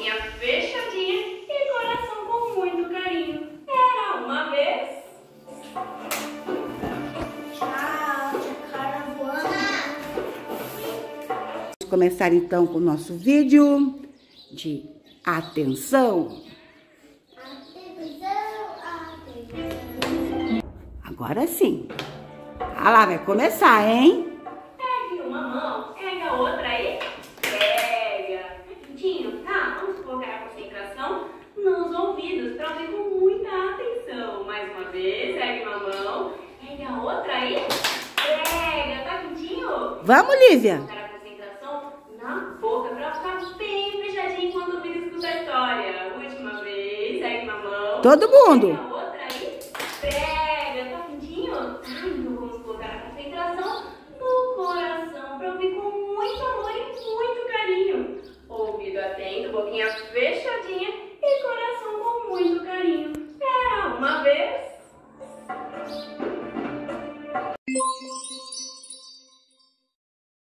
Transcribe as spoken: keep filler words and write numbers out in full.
boquinha fechadinha e coração com muito carinho. Era uma vez. Tchau, caravana. Vamos começar então com o nosso vídeo de atenção. Atenção, atenção. Agora sim. Ah lá, vai começar, hein? Pegue uma mão, pega a outra aí. Pega. Quentinho, tá? Vamos colocar a concentração nos ouvidos para ouvir com muita atenção. Mais uma vez, pegue uma mão, pega a outra aí. Pega, tá quentinho? Vamos, Lívia. Colocar a concentração na boca para ficar bem fechadinho enquanto o ouvido escuta a história. Última vez, pegue uma mão. Todo mundo. Pega a outra aí. Pega, tá quentinho? Tá, então vamos colocar a concentração no coração para ouvir com muito amor e muito carinho. Ouvido atento, boquinha fechadinha